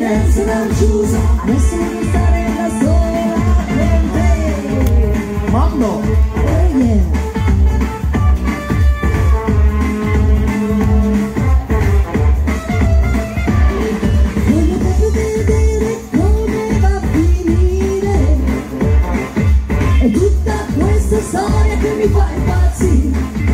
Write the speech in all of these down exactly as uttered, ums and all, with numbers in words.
dance non chiusa, adesso voglio stare da sola con te. Mambo! Oh yeah! Voglio proprio vedere come va a finire, è tutta questa storia che mi fa impazzire,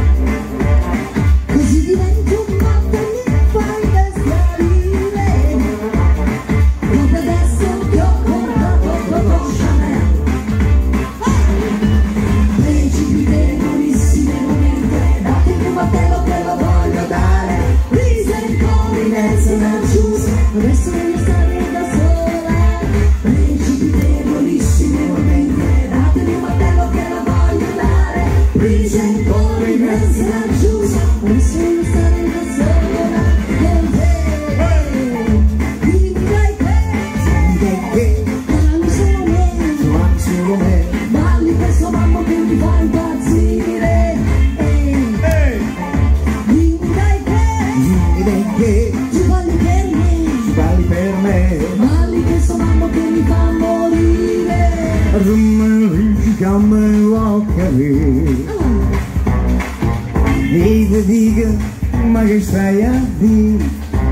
così divento un matto e mi fai imbestialire, proprio adesso che ho comprato Coco Chanel. Principi debolissimi momenti, datemi un martello che lo voglio dare, please and confidence non chiusa, adesso voglio stare da sola. Principi debolissimi momenti, datemi un martello che lo voglio dare, please and confidence non chiusa, adesso voglio stare da sola con te. Dimmi dai che, balli solo me, Suoni solo me. balli questo mambo che mi fa impazzire. Ehi! Dimmi dai che, Dimmi dai che tu balli per me, balli per me. balli questo mambo che mi fa morire. Come walkaway. Dica, dica, ma che stai a dire?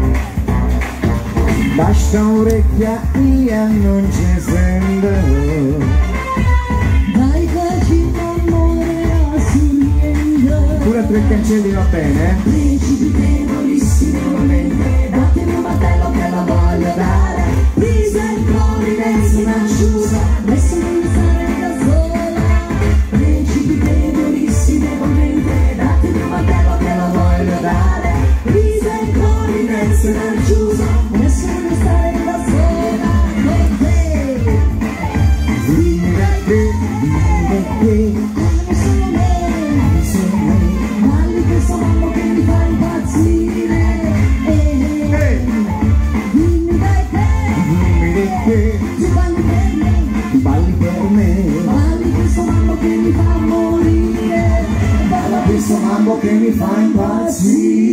Basta un'orecchia mia, non ci sento. Dai facci amore a sorridere. Pure a tre cancelli va bene, eh? Principi debolissimi momenti, datemi un martello che lo voglio dare, please and confidence non chiusa, adesso voglio stare da sola. Principi debolissimi momenti, datemi un martello che lo voglio dare, please and confidence non chiusa, adesso voglio stare da sola con te. Dimmi da che, dimmi da che, Balli solo me, solo me. balli questo mambo che mi fa impazzire. Ehi! Dimmi dai che, Dimmi da che tu balli per me, balli per me. balli questo mambo che mi fa morire, balla Questo mambo che mi fa impazzire.